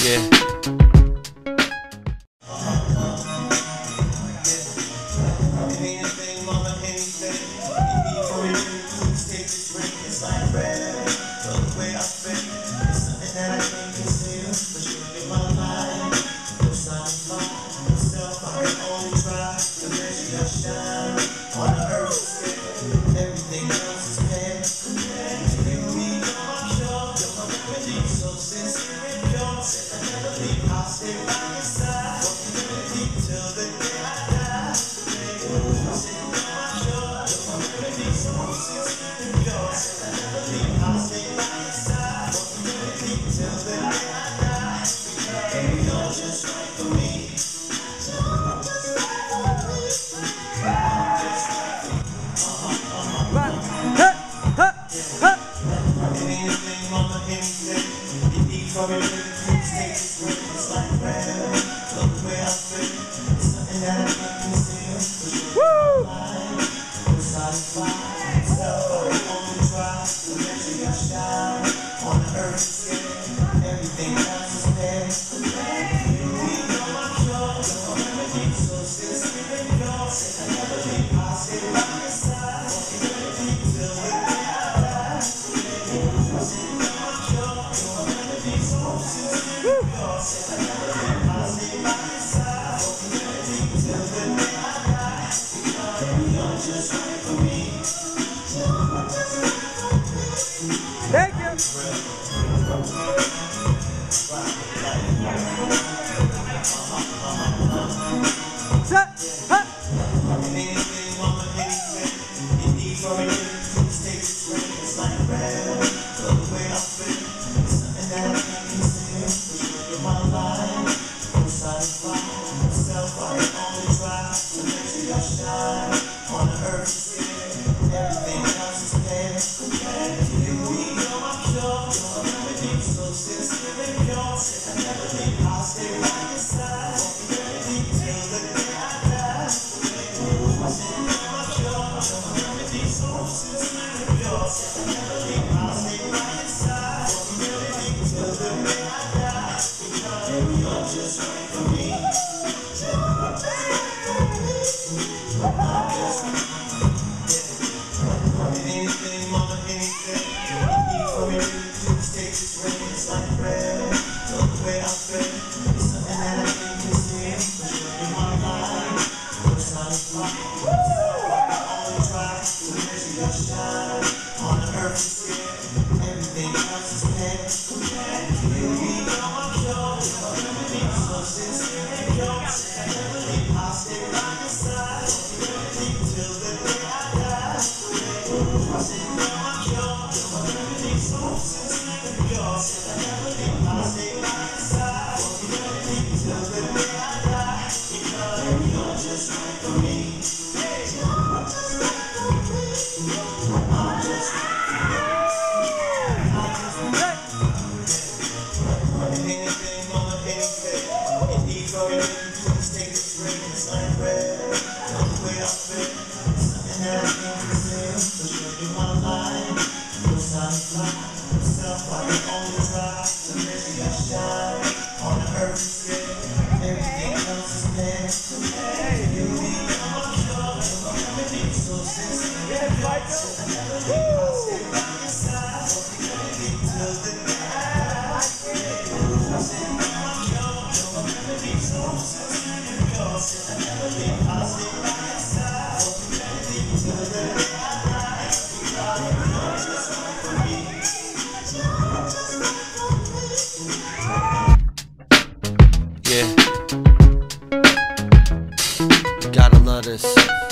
Yeah. Anything, mama, anything. You need for me, please take this ring. It's like red. The way I feel, it's something that I can't conceal. But you in my life, no sign of fire. Myself, I can only try to measure your shine on the earth scale. Everything else is bad. You me, I'm sure you're my remedy. So sincere and pure, said I never leave. I'll stay by your side, walking till the day I die. Anything, mama, anything you need from me, please take this ring. It's like red. Look the way I feel. It's something that I can't conceal. Woo! Myself, I can only try to measure your shine on the earth scale. Everything else is bad. You know I'm sure you're my remedy. So sincere and pure, say I never leave. I'll stay by your side, walking remedy till the day I die. You know I'm sure you're my remedy. So sincere and pure, say I never leave. I'll stay by your side, walking remedy till the day I die. You're just right for me. Thank you. Anything, mama, anything you need for me, please take this ring. It's like red. Look the way I feel. It's something that I can't conceal. But you're my life. No satisfy myself. I can only try to measure your shine on the earth scale. Everything else is bad. You know I'm sure you're my remedy. So sincere and pure, say I never leave. I'll stay by your side, walking remedy till the day I die. I said I'm sure you're my remedy. So sincere and pure, say I never leave. I'll stay by your side, walking remedy till the day I die. Because you're just right for me. Anything, mama, anything you need for me, please take this ring. It's like red. Look the way I feel. It's something that I can't conceal. But you're in my life. No sign of fire. I can only try to measure your shine on the earth scale. Everything else is bad. You know I'm sure you're my remedy. So sincere and pure, say I never leave. I'll stay by your side, walking remedy till the day I die. I said I'm sure you're my remedy. So sincere and pure, say I never leave. I'll stay by your side, walking remedy till the day I die. Because you're just right for me. I'm just right for me. I'm just right for me. Anything, mama, anything you need from me, please take this ring. It's like red. Look the way I feel. It's something that I can't conceal. But you're in my life. No sign of life. Myself, I can only try to measure your shine on the earth scale. Everything else is bad. You know I'm sure you're my remedy. So sincere and pure, say I never leave. I'll stay by your side, walking remedy till the day I die. I said I'm sure you're my remedy. So sincere and pure, say I never leave. I'll stay by your side, walking remedy till the day I die. You're just right for me. Yeah. You gotta love this.